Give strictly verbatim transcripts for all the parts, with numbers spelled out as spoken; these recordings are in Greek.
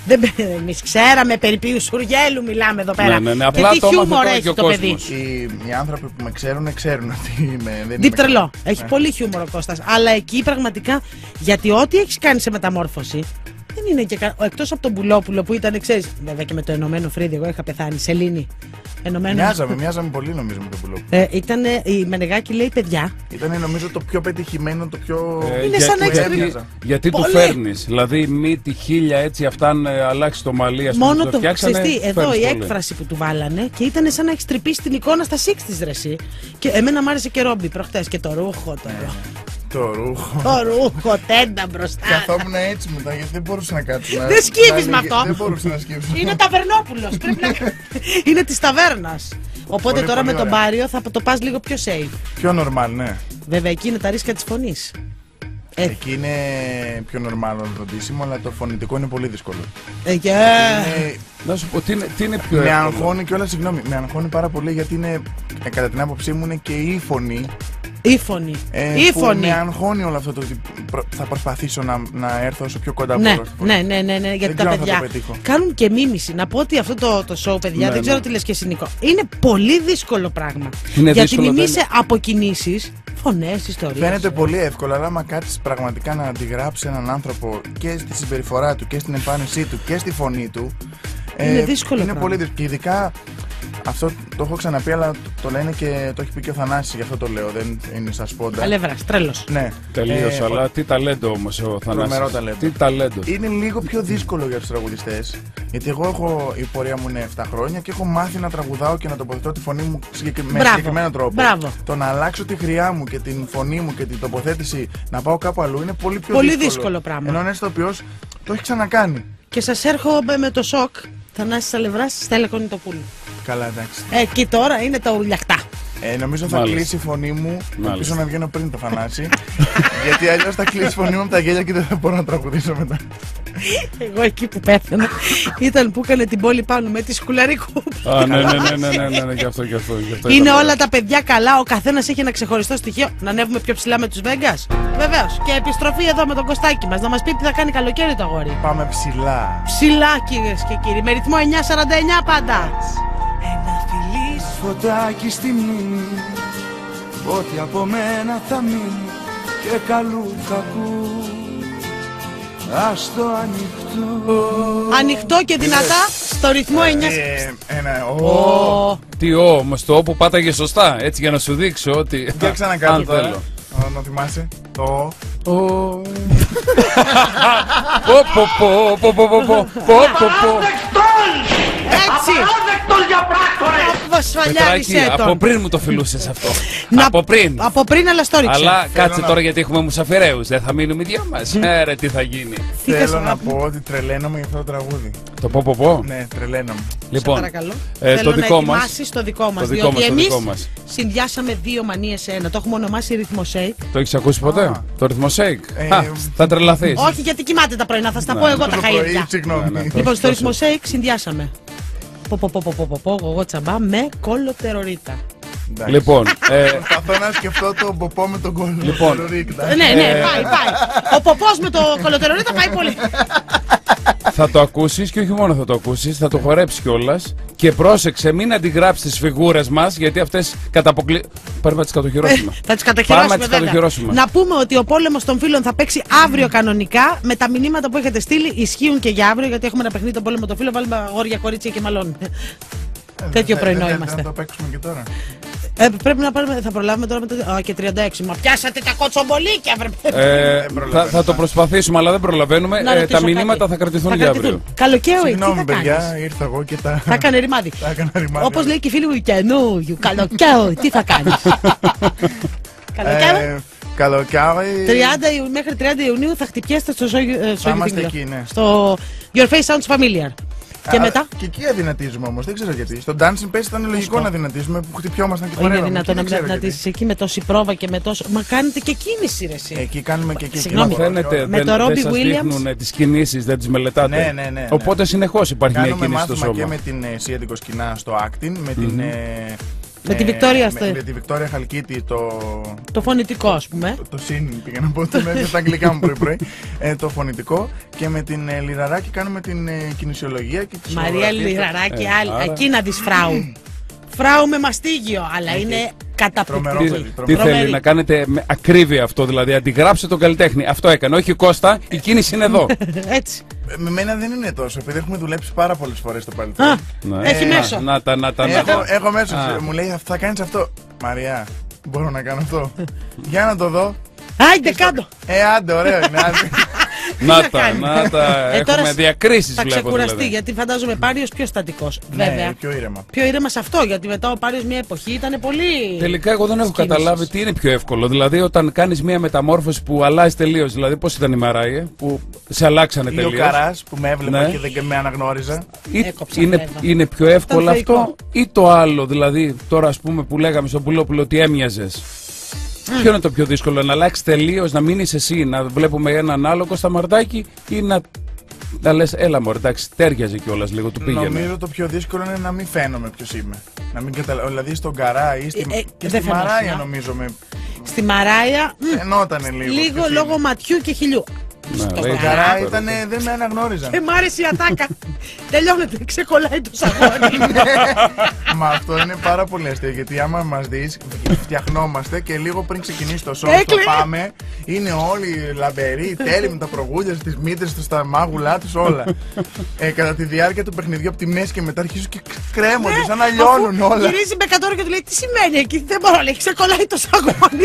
Εμείς ξέραμε περί ποιου Σουργέλου μιλάμε εδώ πέρα. Ναι, ναι, ναι. Και Απλά τι το χιούμορ έμαθε έχει και ο το παιδί. κόσμος. Οι, οι άνθρωποι που με ξέρουν, ξέρουν ότι είμαι. Δεν Deep τρελό. είμαι... Έχει ναι. πολύ χιούμορ ο Κώστας. Αλλά εκεί πραγματικά, γιατί ό,τι έχεις κάνει σε μεταμόρφωση δεν είναι και κα... εκτός από τον Πουλόπουλο που ήταν, ξέρεις, βέβαια και με το ενωμένο φρύδι, εγώ είχα πεθάνει, σελήνη. Ενωμένο... Μοιάζαμε, μοιάζαμε πολύ νομίζω με τον Πουλόπουλο. Ε, ήταν η Μενεγάκη λέει παιδιά. Ήταν νομίζω το πιο πετυχημένο, το πιο. Ε, Είναι για- σαν να έχεις γιατί, τρυπήσει. γιατί του Πολύ. φέρνεις, δηλαδή μύτη, χίλια έτσι, αυτά αν ε, αλλάξει το μαλλί, ας πούμε, Μόνο το το φτιάξανε, ξέρεις τι, εδώ φέρνεις η πολύ. έκφραση που του βάλανε και ήταν σαν να έχει τρυπήσει την εικόνα στα εξήντα ρε εσύ. Και εμένα μου άρεσε και Ρόμπι προχτές και το ρούχο. Το, Το ρούχο. το ρούχο, τέντα μπροστά. Καθόμουν έτσι μετά γιατί δεν μπορούσα να κάτσω. να- Δεν σκύβεις να- με αυτό. Δεν μπορούσα να σκύψω. Είναι ταβερνόπουλος. Πρέπει να... είναι της ταβέρνας. Οπότε Πολύ, τώρα πολύ με τον ωραία. Πάριο θα το πας λίγο πιο safe. Πιο normal, ναι. Βέβαια εκεί είναι τα ρίσκα της φωνής. Ε, Εκεί είναι πιο normal το ρωτήσιμο, αλλά το φωνητικό είναι πολύ δύσκολο. ε, και- Είναι- Να σου πω, τι είναι, τι είναι πιο Με εύκολο. αγχώνει κιόλα, συγγνώμη, με αγχώνει πάρα πολύ γιατί είναι, ε, κατά την άποψή μου, είναι και η φωνή. Η φωνή. Ε, Η που φωνή. με αγχώνει όλο αυτό το ότι προ- θα προσπαθήσω να, να έρθω όσο πιο κοντά Ναι, μπορώ στη φωνή. ναι, ναι, ναι, ναι, γιατί Δεν τα ξέρω αν θα παιδιά το πετύχω. κάνουν και μίμηση. Να πω ότι αυτό το, το show, παιδιά, Ναι, δεν ξέρω ναι. τι λες και εσύ Νικό. Είναι πολύ δύσκολο πράγμα. Είναι γιατί δύσκολο, μιμείσαι δεν- από κινήσεις, φωνές, ιστορίες. Φαίνεται πολύ εύκολο, αλλά άμα κάτσεις πραγματικά να αντιγράψει έναν άνθρωπο και στη συμπεριφορά του και στην εμφάνισή του και στη φωνή του. Είναι δύσκολο Είναι πράγμα. πολύ δύσκολο. Και ειδικά αυτό το έχω ξαναπεί, αλλά το λένε και το έχει πει και ο Θανάσης, γι' αυτό το λέω. Δεν είναι σαν σπόντα. Αλεύρας, τρέλος. Ναι. Τελείως, Ε, αλλά τι ταλέντο όμως ο Τρομερό Θανάσης. ταλέντο. Τι ταλέντο. Είναι λίγο πιο δύσκολο για τους τραγουδιστές. Γιατί εγώ έχω, η πορεία μου είναι επτά χρόνια και έχω μάθει να τραγουδάω και να τοποθετώ τη φωνή μου συγκεκρι- με Μπράβο. συγκεκριμένο τρόπο. Μπράβο. Το να αλλάξω τη χρειά μου και την φωνή μου και την τοποθέτηση να πάω κάπου αλλού είναι πολύ πιο Πολύ δύσκολο. δύσκολο πράγμα. Ενώ ένας ηθοποιός το έχει ξανακάνει. Και σας έρχομαι με το σοκ. Θανάσης Αλευράς, Στέλλα Κονιτοπούλου. Καλά, εντάξει. Εκεί τώρα είναι τα ουλιαχτά. Ε, νομίζω θα Μάλιστα. κλείσει η φωνή μου. Μάλιστα. Ελπίζω να βγαίνω πριν το Θανάση. γιατί αλλιώς θα κλείσει η φωνή μου από τα γέλια και δεν θα μπορώ να τραγουδήσω μετά. Εγώ εκεί που πέθανα ήταν που έκανε την πόλη πάνω με τη σκουλαρίκου. Α, ναι, ναι, ναι, ναι, ναι, ναι, ναι, γι' αυτό, γι' αυτό, γι' αυτό Είναι ήταν όλα ωραίο. τα παιδιά καλά, ο καθένας έχει ένα ξεχωριστό στοιχείο. Να ανέβουμε πιο ψηλά με τους Βέγκας. Βεβαίως. Και επιστροφή εδώ με τον Κωστάκη μας να μας πει τι θα κάνει καλοκαίρι το αγόρι. Πάμε ψηλά. Ψηλά κυρίες και κύριοι, με ρυθμό εννιά σαράντα εννιά πάντα. Ένα φιλί φωτάκι στη μνήμη, ό,τι από μένα θα μείνει και καλού κακού ας το ανοιχτό. Ανοιχτό και δυνατά στο ρυθμό εννιά. Ε, ένα, ω. Ω, Τι ο, όμως το όπου πάταγε σωστά, έτσι για να σου δείξω ότι. Για ξανακάνω αν τώρα. θέλω. Ω, να θυμάσαι. Το. Πω, πω, πω, πω, πω, πω, πω, πω, πω. έτσι. Βασφαλιάρισε Πετράκη, από τον. πριν μου το φιλούσες αυτό. Να- Από πριν. Από πριν αλλά στο ρίξε. Αλλά κάτσε να- τώρα γιατί έχουμε μουσαφιρέους. Δεν θα μείνουμε οι δυο μας. Ε, ρε, τι θα γίνει. θες, Θέλω να αγάπη μου? πω ότι τρελαίνομαι για αυτό το τραγούδι. Το πω, πω, πω. Ναι, τρελαίνομαι. Λοιπόν, Παρακαλώ. ε, Θέλω το δικό να μας. ετοιμάσεις το δικό μας. Το δικό διότι μας, το εμείς δικό μας. συνδυάσαμε δύο μανίες σε ένα. Το έχουμε ονομάσει ρυθμό shake. Το έχεις ακούσει ποτέ, Α. το ρυθμό shake. Ε, Α, θα τρελαθείς. Όχι γιατί κοιμάται τα πρωινά, θα στα Ναι. πω εγώ τα Το πρωί, χαΐρια. Ναι, ναι. συγγνώμη. Λοιπόν, στο Τόσο. ρυθμό shake συνδυάσαμε. Πω πω πω πω πω πω πω εγώ τσαμπά με κολοτερορίτα. Εντάξει. Λοιπόν, ε, Προσπαθώ να σκεφτώ τον ποπό με τον κόλλο. Λοιπόν. Ναι, ναι, Ε, πάει, πάει. Ο ποπός με το κολοτερορίτα πάει πολύ. θα το ακούσεις και όχι μόνο θα το ακούσεις, θα το χορέψεις κιόλας. Και πρόσεξε, μην αντιγράψεις τις φιγούρες μας, γιατί αυτές κατά αποκλει... Πρέπει να τις κατοχυρώσουμε. Θα τις Πάμε να κατοχυρώσουμε τις βέβαια. κατοχυρώσουμε. Να πούμε ότι ο πόλεμος των φίλων θα παίξει αύριο κανονικά. Με τα μηνύματα που έχετε στείλει ισχύουν και για αύριο, γιατί έχουμε ένα παιχνίδι τον πόλεμο των φίλων. Βάλουμε αγόρια, κορίτσια και μαλώνουν. Τέτοιο πρωινό Δεν είμαστε. θα το παίξουμε και τώρα. Ε, πρέπει να πάρουμε, θα προλάβουμε τώρα με το. Α, και τριάντα έξι. Μα πιάσατε τα κοτσομπολίκια, βρε. Ε, θα, προλαβαίνω. θα το προσπαθήσουμε, αλλά δεν προλαβαίνουμε. Να Ε, ρωτήσω τα μηνύματα κάτι. θα κρατηθούν Θα για κρατηθούν. αύριο. Καλοκαίρι, τι Συγγνώμη, θα παιδιά, κάνεις? ήρθα εγώ και τα. Θα έκανε ρημάδι. Τα έκανα ρημάδι. Όπως λέει και η φίλη μου, καινούριου, καλοκαίρι, τι θα κάνεις? Καλοκαίρι. Ε, Καλοκαίρι. τριάντα Ιου- μέχρι τριάντα Ιουνίου θα χτυπιέστε στο Θα είμαστε Σόγιο εκεί, ναι. Στο Your Face Sounds Familiar. Και Α, μετά. Και εκεί αδυνατίζουμε όμως, δεν ξέρω γιατί. Στο Dancing Pest ήταν λογικό να δυνατίζουμε που χτυπιόμασταν και Όχι, είναι χορεύαμε. δυνατόν να Εκεί μην δεν ξέρω δυνατήσεις εκεί με τόση πρόβα και με τόσο. Μα κάνετε και κίνηση, ρε εσύ. γιατί. Εκεί κάνουμε και εκεί. Συγγνώμη. εκεί. Φαίνεται, Με δεν, το δεν Robbie σας Williams. δείχνουν τις κινήσεις, δεν τις μελετάτε. Ναι, ναι, ναι, ναι. Οπότε συνεχώς υπάρχει μια Κάνουμε κίνηση στο μάθημα σώμα. και με την ε, Σία την Κοσκινά στο acting, με την ε, Με τη Βικτόρια με, με τη Βικτόρια Χαλκίτη το. Το φωνητικό, ας πούμε. Το, το συν πήγα να πω. Το με τα αγγλικά μου πρωί-πρωί. Ε, το φωνητικό. Και με την ε, Λιραράκη κάνουμε την ε, κινησιολογία και τη Μαρία Λιραράκη, Ε, άλλη. άρα- Εκεί να δεις φράου. Φράου με μαστίγιο, αλλά είναι Τρομερό καταπληκτική. παιδί, Τι τρομερό. θέλει Τρομερή. να κάνετε με ακρίβεια αυτό, δηλαδή αντιγράψε τον καλλιτέχνη. Αυτό έκανε. Όχι Κώστα, η κίνηση είναι εδώ. Έτσι. Με μένα δεν είναι τόσο, επειδή έχουμε δουλέψει πάρα πολλές φορές στο παρελθόν. Α, Ναι. έχει Ε, μέσο. Να τα, να τα, να Έχω, τα. έχω μέσω. Α. Μου λέει θα κάνεις αυτό. Μαριά, μπορώ να κάνω αυτό. Για να το δω. Άιντε κάτω. Ε, άντε, ωραίο είναι. Άντε. Να να τα, κάνει. να τα. Ε, τώρα Έχουμε διακρίσεις Θα βλέπω ξεκουραστεί, δηλαδή. γιατί φαντάζομαι Πάριος πιο στατικός. Ναι, Βέβαια. πιο ήρεμα. Πιο ήρεμα σε αυτό, γιατί μετά ο Πάριος μια εποχή ήταν πολύ. Τελικά, εγώ δεν έχω της κίνησης. καταλάβει τι είναι πιο εύκολο. Δηλαδή, όταν κάνει μια μεταμόρφωση που αλλάζει τελείω. Δηλαδή, πώ ήταν η Μαράιε, που σε αλλάξανε Ή ο τελείω. Καράς που με έβλεπε Ναι. και δεν με αναγνώριζα. Έκοψα, Είναι, βέβαια. είναι πιο εύκολο Ήταν θεϊκό. αυτό ή το άλλο. Δηλαδή, τώρα, α πούμε, που λέγαμε στον Πουλόπουλο ότι έμοιαζε. Ποιο είναι το πιο δύσκολο, να αλλάξει τελείω, να μείνει εσύ, να βλέπουμε έναν άλλο Κώστα Μαρτάκη ή να, να λε, έλα μωρέ, εντάξει, τέριαζε κιόλα λίγο, του πήγαινε. Νομίζω το πιο δύσκολο είναι να μην φαίνομαι ποιο είμαι. Να μην καταλαβαίνω. Δηλαδή στον Καρά ή στη, Ε, ε, και δεν στη φαινόσουν, Μαράια α. νομίζω με. Στη Μαράια. μ, Φαινότανε λίγο. Λίγο ποιος λόγω είμαι. ματιού και χιλιού. Ναι, Στο λέει, Στον Καρά. Καρά Τώρα, ήταν, δεν με αναγνώριζαν. Ε, μ' άρεσε η ατάκα. Τελειώνεται, ξεκολλάει το σαγόνι. Μα αυτό είναι πάρα πολύ αστείο γιατί άμα μας δεις φτιαχνόμαστε και λίγο πριν ξεκινήσει το show Έκλαιγε. το πάμε είναι όλοι λαμπεροί, τέλειοι με τα προγούλια στις μύτες τους, στα μάγουλά τους όλα. ε, κατά τη διάρκεια του παιχνιδιού από τη μέση και μετά αρχίζουν και κρέμονται σαν να λιώνουν Ναι, Αφού όλα. Γυρίζει με κατόρο και του λέει τι σημαίνει εκεί, δεν μπορώ, λέει, ξεκολλάει το σαγόνι.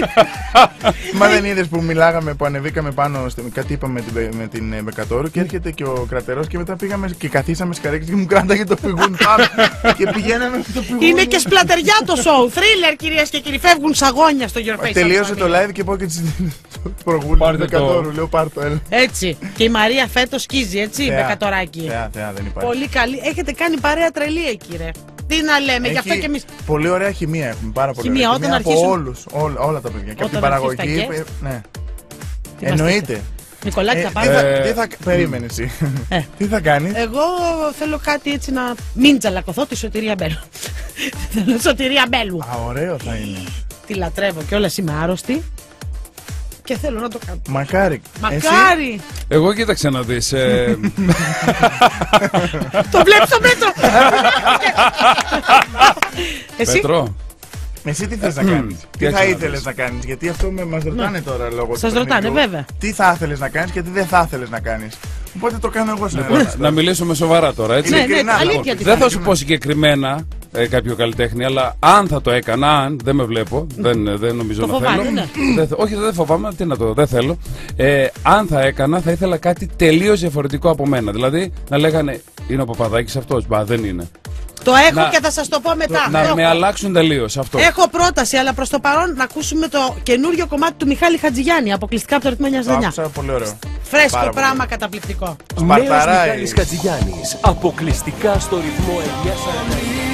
Μα δεν είδες που μιλάγαμε, που ανεβήκαμε πάνω, στο- κάτι είπαμε με την, με την ε, Μπεκατόρου και έρχεται και ο κρατερός και μετά πήγαμε και καθίσαμε στις καρέκλες και μου κράταγε το πηγούν πάνω και πηγαίναμε στο πηγούν. Είναι και σπλατεριά το show. Θρίλερ, κυρίες και κύριοι, φεύγουν σαγόνια στο Your Face. Τελείωσε το live και πάω και τις προγούλες του Πάρτε το. Μπεκατόρου, λέω πάρ' το, έλα. Έτσι. Και η Μαρία φέτος σκίζει, έτσι, Θεά, Μπεκατοράκη. Θεά, θεά, δεν υπάρχει. Πολύ καλή. Έχετε κάνει παρέα τρελή εκεί, ρε. Τι να λέμε, γι' αυτό Έχει και εμείς. Πολύ ωραία χημεία έχουμε, πάρα πολύ Χημεία, ωραία. όταν από αρχίσουν- όλους, όλα, όλα τα παιδιά. Και από την Όταν αρχίσουν παραγωγή. τα ε, Ναι. Τι μας Εννοείται. Νικολάκη, Ε, θα τι, πάμε. θα, Ε, τι θα. Περίμενε εσύ. Ε. Τι θα κάνεις. Εγώ θέλω κάτι έτσι να μην τζαλακωθώ τη Σωτηρία Μπέλου. Θέλω Σωτηρία Μπέλου. Α, ωραίο θα είναι. Τη λατρεύω κιόλας, είμαι άρρωστη. Και θέλω να το κάνω. Μακάρι. Μακάρι! Εγώ κοίταξε να δει. Ε, Το βλέπεις στο μέτρο! Εσύ, Πέτρο, Εσύ τι θες να κάνεις. Τι Τι θα έχεις να ήθελες πεις. να κάνεις. Γιατί αυτό με μας ρωτάνε τώρα λόγω Σας του ρωτάνε, παιχνιδιού. βέβαια. Τι θα ήθελες να κάνεις και τι δεν θα ήθελες να κάνεις. Οπότε το κάνω εγώ σε ένα λοιπόν, ρόλο. να μιλήσουμε σοβαρά τώρα, έτσι. ναι, ναι, ειλικρινά, αλήθεια λοιπόν. τη Δεν θα φάση. σου πω συγκεκριμένα ε, κάποιο καλλιτέχνη, αλλά αν θα το έκανα, αν δεν με βλέπω, δεν, δεν νομίζω Το να φοβάται, θέλω. ναι. Δεν θε- όχι, δεν φοβάμαι, τι να το, δεν θέλω. Ε, αν θα έκανα, θα ήθελα κάτι τελείως διαφορετικό από μένα. Δηλαδή να λέγανε, είναι ο Παπαδάκης αυτός, μπα δεν είναι. Το έχω Να- και θα σας το πω μετά. να Έχω. με αλλάξουν τελείως αυτό. Έχω πρόταση, αλλά προς το παρόν να ακούσουμε το καινούριο κομμάτι του Μιχάλη Χατζηγιάννη, αποκλειστικά από το ρυθμό Το εννιά εννιά. άκουσα πολύ ωραίο. Φρέσκο Πάρα πολύ πράγμα, ωραίο. καταπληκτικό. Νέος Σπαρταράει. Μιχάλης Χατζηγιάννης, αποκλειστικά στο ρυθμό εννιά σαράντα εννιά.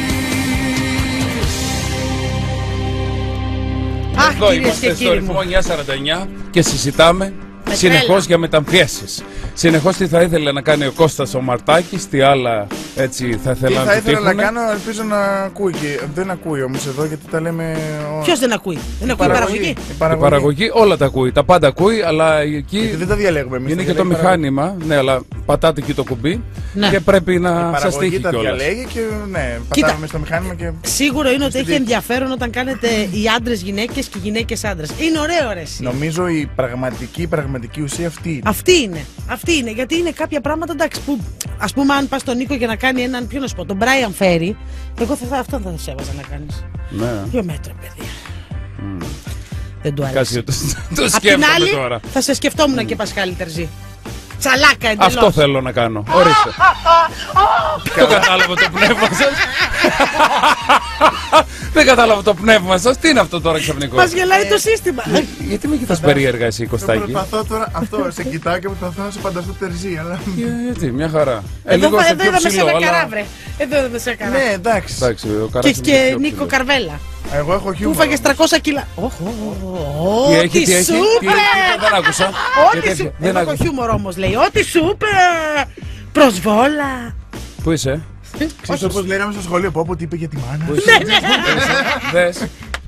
Αχ, Εδώ κυρίες είμαστε και στο κύριοι ρυθμό μου. εννιά σαράντα εννιά και συζητάμε Με συνεχώς τρέλα. για μεταμφιέσεις. Συνεχώς τι θα ήθελε να κάνει ο Κώστας ο Μαρτάκης, τι άλλα έτσι θα Τι ήθελα να θα του ήθελα να τύχουνε. κάνω, ελπίζω να ακούει. Και δεν ακούει όμως εδώ γιατί τα λέμε. ο- Ποιος δεν ακούει, δεν ακούει η παραγωγή. Η Η παραγωγή όλα τα ακούει, τα πάντα ακούει, αλλά Γιατί εκεί δεν τα διαλέγουμε εμείς. είναι τα και το διαλέγει η παραγωγή. μηχάνημα. Ναι, αλλά πατάτε εκεί το κουμπί Ναι. και πρέπει Η να σας παραγωγή τύχει τα κιόλας. διαλέγει και ναι, Κοίτα. πατάμε στο μηχάνημα και. Σίγουρο είναι ότι Στη έχει δίκη. ενδιαφέρον όταν κάνετε οι άντρες γυναίκες και οι γυναίκες άντρες. Είναι ωραίο, ρε εσύ. Νομίζω η πραγματική, πραγματική ουσία αυτή είναι. Αυτή είναι. Αυτή είναι. Γιατί είναι κάποια πράγματα εντάξει που. Ας πούμε, αν πας στον Νίκο για να κάνει έναν. Ποιο να σου πω, τον Brian Ferry, εγώ θα, αυτό θα σε έβαζα να κάνεις. Ναι. Δύο μέτρα, παιδί. Δεν του Κάτσε, άρεσε. το, το Απ' την σκέφτομαι άλλη, τώρα. θα σε σκεφτόμουν και Πασχάλη Τερζή. Τσαλάκα εντελώς. Αυτό θέλω να κάνω. Ορίστε. Δεν κατάλαβα το πνεύμα σας. Δεν κατάλαβα το πνεύμα σας. Τι είναι αυτό τώρα ξαφνικό. Μας γελάει το σύστημα. Γιατί με κοιτάς περίεργα εσύ, Κωστάκη. Προσπαθώ τώρα αυτό, σε κοιτάω και προσπαθώ να σε φανταστώ τερζή, αλλά. Γιατί, μια χαρά. Ε, Εδώ, λίγο θα- σε εδώ πιο είδαμε σε ψηλό, ένα αλλά- καρά, βρε. Εδώ είδαμε σε ένα καρά. Ναι, εντάξει. Εντάξει, ο Και, Καράς είναι και πιο Νίκο ψηλός. Καρβέλα. Εγώ έχω Που χιούμορ. φάγες τριακόσια κιλά. Οχ, Τι έχει, Ό,τι τι έχει, σου τι είπε! έχει, δεν άκουσα. Ό,τι Γιατί σου. έφυγε, δεν Εγώ έχω άκουσα. χιούμορ όμως λέει. Ό,τι σου είπε! Προσβόλα. Πού είσαι, Ξέρεις όπως λέγαμε στο σχολείο, πω πω τι είπε για τη μάνα. Δες.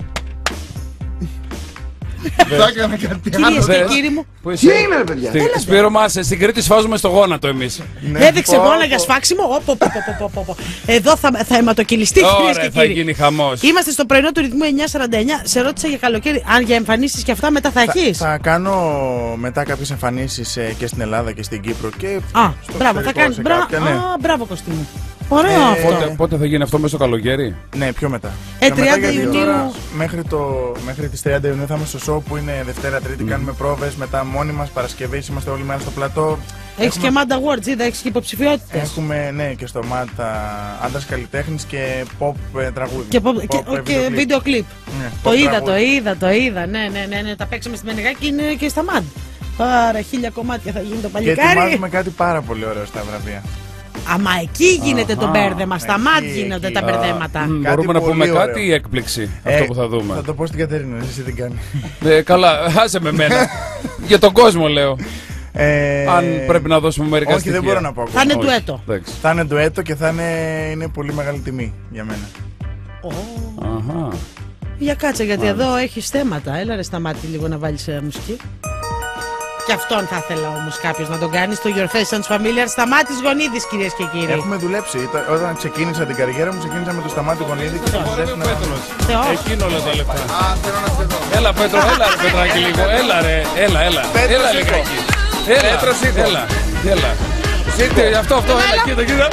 Θα έκανα κάτι άλλο. Κυρίες και κύριοι μου, Τι είναι ρε παιδιά. Στη- Σπύρο μας, στην Κρήτη σφάζουμε στο γόνατο εμείς. Ναι, έδειξε πω, γόνα πω. για σφάξιμο. Ω, πω, πω, πω, πω, πω, πω. Εδώ θα, θα αιματοκυλιστεί, κυρίες Ωραία, και θα κύριοι. γίνει χαμός. Είμαστε στο πρωινό του ρυθμού εννιά σαράντα εννιά. Σε ρώτησα για καλοκαίρι. Αν για εμφανίσεις και αυτά μετά θα έχεις. Θα κάνω μετά κάποιες εμφανίσεις ε, και στην Ελλάδα και στην Κύπρο και Α, στο μπράβο, θα εξωτερικό κάνεις. σε Μπρα... κάποια, ναι. Α, μπράβο, Κωστή μου. Ωραίο Ε, αυτό. Πότε, πότε θα γίνει αυτό μέσα στο καλοκαίρι? Ναι, πιο μετά. Ε, Πιο μετά, τριάντα γιατί Ιουνίου. τώρα μέχρι, το, μέχρι τις τριάντα Ιουνίου θα είμαστε στο show που είναι Δευτέρα Τρίτη. Κάνουμε πρόβες, μετά μόνοι μας Παρασκευής είμαστε όλη μέρα στο πλατό. Έχεις Έχουμε- και Mad Awards, είδα, έχεις και υποψηφιότητες. Έχουμε ναι, και στο ΜΑΤ άντρας καλλιτέχνης και pop ε, τραγούδι. Και, pop- Pop, και, ε, και βίντεο κλιπ. Ναι, Το pop είδα, τραγούδι. το είδα, το είδα. Ναι, ναι, ναι, ναι. Τα παίξαμε στη Μενεγάκη και είναι και στα Mad. Άρα χίλια κομμάτια θα γίνει το Και παλικάρι. ετοιμάζουμε κάτι πάρα πολύ ωραίο στα βραβεία. Αμα εκεί γίνεται το Αχα. μπέρδεμα. Στα Εκεί, Mad γίνονται εκεί. τα μπερδέματα. Μ, Κάτι Μπορούμε να πολύ πούμε ωραίο. κάτι ή έκπληξη αυτό Ε, που θα δούμε? Θα το πω στην Κατερίνα, εσύ δεν κάνει. Ε, καλά, άσε με μένα. Για τον κόσμο λέω. Ε, Αν πρέπει να δώσουμε μερικά όχι, στοιχεία. δεν μπορώ να πω ακόμα. Θα είναι Όχι, ντουέτο. εντάξει. Θα είναι ντουέτο και θα είναι, είναι πολύ μεγάλη τιμή για μένα. Αχα. Για κάτσε, γιατί εδώ έχεις θέματα. Έλα ρε, σταμάτη λίγο να βάλεις ε, μουσική. Και αυτόν θα ήθελα όμως κάποιος να τον κάνει στο Your Face Sounds Familiar. Σταμάτης Γονίδης, κυρίες και κύριοι. Έχουμε δουλέψει. Ήταν- Όταν ξεκίνησα την καριέρα μου, ξεκίνησα με το Σταμάτη Γονίδη και μου αρέσει να. Θεός. Εκείνο όλα τα λεφτά. Α, θέλω να σε δω. Έλα Πέτρο, έλα ρε Πετράκι λίγο. Έλα ρε, έλα, έλα. Πέτρο, Έλα σήκω. λιγάκι. Έλα, Πέτρο, σήκω. έλα, έλα. Σήκω. Τι, Αυτό, αυτό, έλα, κοίτα, κοίτα.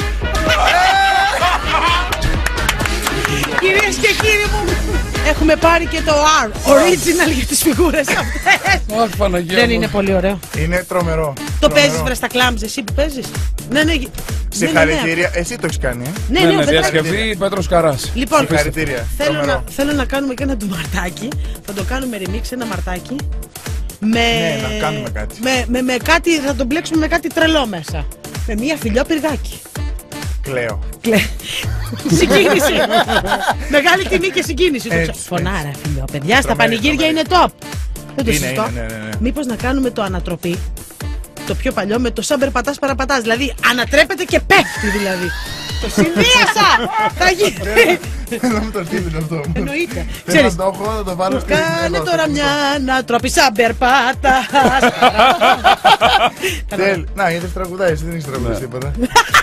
Κυρίες και κύριοι μου, έχουμε πάρει και το R, original για τις φιγούρες αυτές. Αχ, Παναγία Δεν μου. είναι πολύ ωραίο. Είναι τρομερό. Το Τρομερό. παίζεις βρε στα κλάμπς, εσύ που παίζεις. Ναι, ναι. Συγχαρητήρια. Εσύ το έχεις κάνει. ε? Ναι, Ναι, ναι, ναι, δεν διασκευή Πέτρος Καράς. Λοιπόν, Συγχαρητήρια. θέλω Τρομερό. να, θέλω να κάνουμε και ένα του μαρτάκι. Θα το κάνουμε remix, ένα μαρτάκι. Με, Ναι, να κάνουμε κάτι. Με, με, με κάτι, θα το μπλέξουμε με κάτι τρελό μέσα. Με μία φιλιό πυργάκι. Κλαίω. Κλε- Συγκίνηση. Μεγάλη τιμή και συγκίνηση. Το Έτσι, ξα- Φωνάρα, φιλιό. Παιδιά, στα Τρομερή, πανηγύρια τρομερή. είναι top. Δεν το Είναι, συζητώ. είναι, ναι, ναι, ναι. Μήπως να κάνουμε το ανατροπή. Το πιο παλιό με το σαν περπατάς παραπατάς. Δηλαδή ανατρέπεται και πέφτει δηλαδή. Το συνδύασα! Θα γίνει. Θέλω να μου το στείλει αυτό. Εννοείται. Θέλω να Ξέρεις, το έχω, θα το βάλω στην. κάνε εδώ, τώρα στο μια ανατροπή σαν περπατάς. Τέλει. Να, είδες τραγουδάει, εσύ δεν έχεις τραγουδίσει τίποτα.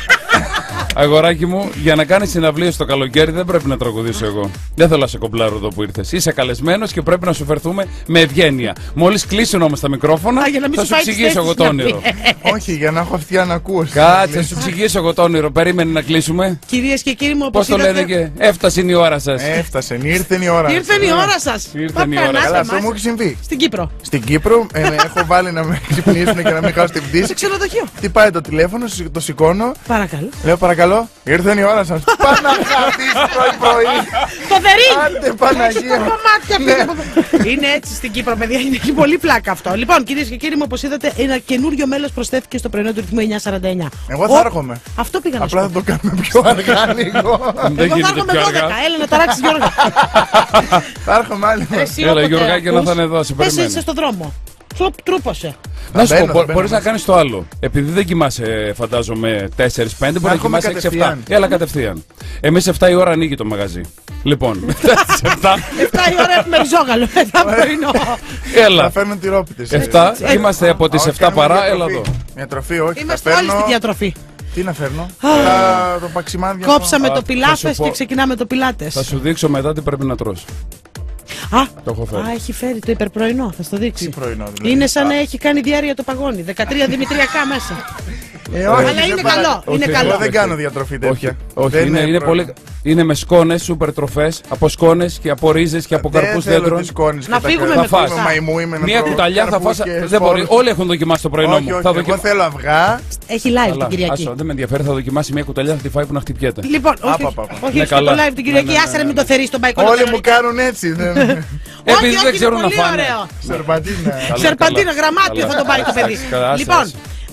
Αγοράκι μου, για να κάνεις συναυλίες το καλοκαίρι δεν πρέπει να τραγουδήσω εγώ. Δεν θέλω να σε κομπλάρω εδώ που ήρθες. Είσαι καλεσμένος και πρέπει να σου φερθούμε με ευγένεια. Μόλις κλείσουν όμως τα μικρόφωνα, Α, για να μην θα σου σου φάει τις εξηγήσω εγώ θέσεις το να όνειρο. πει. Όχι, για να έχω αυτιά να ακούω. Κάτσε, σου εξηγήσω εγώ το όνειρο. Περίμενε να κλείσουμε. Κυρίες και κύριοι μου, Πώς όπως το λένε είδατε, και έφτασε η ώρα σας. Έφτασε, ήρθε η ώρα. ήρθε η ώρα σας. Ήρθε η Μα ώρα. περνάτε Καλά, αυτό εμάς. μου έχει συμβεί. Στην Κύπρο. Στην Κύπρο ε, έχω βάλει να με ξυπνήσουν και να μην χάσω την Στο πτήση. ξενοδοχείο. Χτυπάει το τηλέφωνο, σι- το σηκώνω. Παρακαλώ. Λέω παρακαλώ, ήρθε η ώρα σας. Παναγιώτης πρωί-πρωί. Το δερί! Άντε Παναγία. Τα κομμάτια Ναι. αυτή. Είναι έτσι στην Κύπρο, παιδιά. Είναι έχει πολύ πλάκα αυτό. Λοιπόν, κυρίες και κύριοι μου, όπως είδατε, ένα καινούριο μέλος προσθέθηκε στο πρωινό του ρυθμού εννιά σαράντα εννιά. Εγώ θα Ο- έρχομαι. Αυτό πήγα να σου Απλά πω. θα το κάνουμε πιο αργά λίγο. Δεν Εγώ θα γίνεται έρχομαι πιο δώδεκα. αργά. Έλα να ταράξεις Γιώργο. Θα έρχομαι άλλη φορά. Εσύ Έλα, όποτε Γιωργάκη, να ακούς, θα είναι εδώ, σε πες περιμένει. είσαι στον δρόμο. Τρουπ, τρούπωσε. Να σου μπαίνω, πω, θα μπο- μπαίνω μπορείς να μέσα. κάνεις το άλλο. Επειδή δεν κοιμάσαι, φαντάζομαι, τέσσερα πέντε, μπορεί να έρχομαι κοιμάσαι έξι επτά. κατευθείαν. Έλα κατευθείαν. Εμείς επτά η ώρα ανοίγει το μαγαζί. Λοιπόν, μετά τις επτά, Εφτά η ώρα έχουμε ριζόγαλο. Μετά πρωινό. Θα έλα. φέρνω τυρόπιτες. επτά, Έτσι. είμαστε από τις Όχι, επτά κάνουμε παρά, διατροφή. έλα εδώ. Διατροφή, όχι. Είμαστε θα όλοι στη φέρνω. διατροφή. Τι να φέρνω. Τα- Το παξιμάδι. αυτό. Κόψαμε Α, το θα πιλάφες σου πω- και ξεκινάμε το πιλάτες. Θα σου δείξω μετά τι πρέπει να τρως. Α, Το έχω φέρει. α, έχει φέρει το υπερπρωινό, θα στο δείξει. Τι πρωινό δηλαδή. Είναι σαν να έχει κάνει διάρκεια το παγόνι. δεκατρία δημητριακά μέσα. Ε, όχι, Αλλά δεν είναι παρα- καλό. Είναι Όχι, καλό. Εγώ δεν κάνω διατροφή Όχι, τέτοια. όχι Δεν είναι, είναι, πρωινό. πολύ, είναι με σκόνες, σούπερ τροφές, από σκόνες και από ρίζες και από Δεν καρπούς θέλω δέντρων. τις σκόνες Να και τα φύγουμε κα- με θα κολλά. φύγουμε μαϊμού, είμαι να Μία τρώω κουταλιά θα καρπούς φας. και Δεν μπορεί. σπόρους. Όλοι έχουν δοκιμάσει το πρωινό Όχι, μου. όχι, Θα εγώ δοκιμα- θέλω αυγά. Έχει live Καλά, την Κυριακή. άσο, δεν με ενδιαφέρει, θα δοκιμάσει μια κουταλιά, θα τη φάει που να χτυπιέται. Λοιπόν, όχι, Άπα, άπα. όχι, Ναι, στο καλά. live την Κυριακή, Ναι, ναι, άσε ναι, να μην ναι. το θερείς τον μπαϊκό. Όλοι μου κάνουν έτσι. δεν- Επειδή δεν ξέρουν να φάνε. Σερπαντίνα. Καλά, Σερπαντίνα, καλά. γραμμάτιο Καλά. θα τον πάει το παιδί. Εντάξει, καλά, άσε, Λοιπόν, άσε.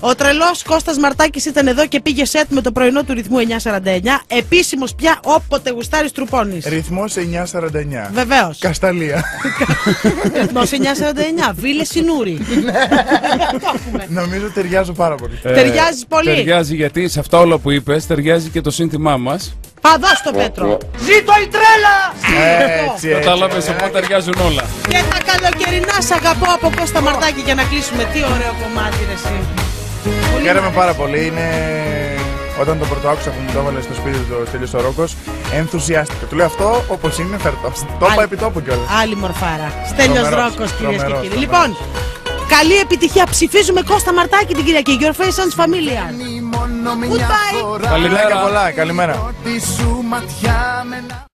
Ο τρελός Κώστας Μαρτάκης ήταν εδώ και πήγε σετ με το πρωινό του ρυθμού εννιά σαράντα εννιά. Επίσημος πια όποτε γουστάρεις τρουπώνεις. Ρυθμός εννιά σαράντα εννιά. Βεβαίως. Κασταλία. Ρυθμός εννιά σαράντα εννιά. Βίλε Σινούρι. Νομίζω ταιριάζω πάρα πολύ. Ε, Ταιριάζεις πολύ. Ταιριάζει γιατί σε αυτά όλα που είπες ταιριάζει και το σύνθημά μας. Α, δώσ' το Πέτρο. Ζήτω η τρέλα! Έτσι, έτσι. Κατάλαβες, οπότε ταιριάζουν όλα. Και τα καλοκαιρινά σ' αγαπώ από Κώστα Μαρτάκη για να κλείσουμε. Τι ωραίο κομμάτι ρε εσύ. Πολύ Χαίρομαι μ' πάρα αρέσει. πολύ. Είναι... Όταν το πρώτο άκουσα που μου το έβαλε στο σπίτι του ο Στέλιος ο Ρόκος, ενθουσιάστηκα. Του λέω αυτό όπως είναι φέρτο. Το είπα Άλλη- επί τόπου κιόλας. Άλλη μορφάρα. Στέλιος Τρομερός, Ρόκος, κυρίες και τρομερός, κύριοι. τρομερός. Λοιπόν, καλή επιτυχία. Ψηφίζουμε Κώστα Μαρτάκη την Κυριακή. Your face and familiar. Μόνο μια Goodbye. φορά. Καλημέρα. Πολλά, καλημέρα. Τη σου ματιά με ένα